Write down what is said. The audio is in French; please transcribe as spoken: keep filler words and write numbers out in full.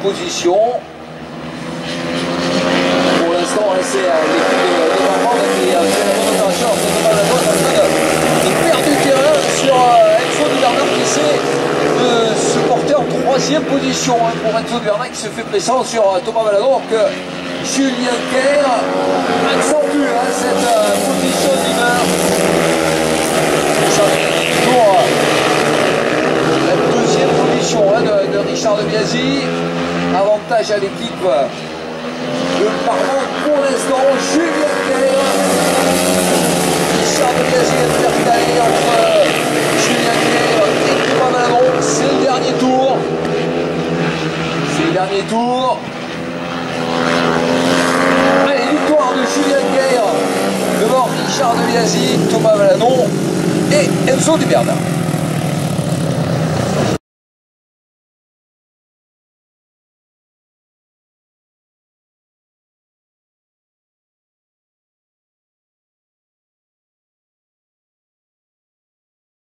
position. Pour l'instant, c'est l'équipe de Normande qui fait la bonne opération. Thomas Valadon est en train de perdre du terrain sur Enzo de Bernard qui essaie de se porter en troisième position pour Enzo de Bernard qui se fait pression sur Thomas Valadon. Donc Julien Kerr accentue cette position d'humeur. La deuxième position hein, de, de Richard de Biasi. Avantage à l'équipe de Parmont pour l'instant. Julien Kerr. Richard de Biasi est intercalé entre Julien Kerr et Thomas Valadon. C'est le dernier tour. C'est le dernier tour. Allez, victoire de Julien Kerr devant Richard de Biasi, Thomas Valadon et Enzo de Bernard.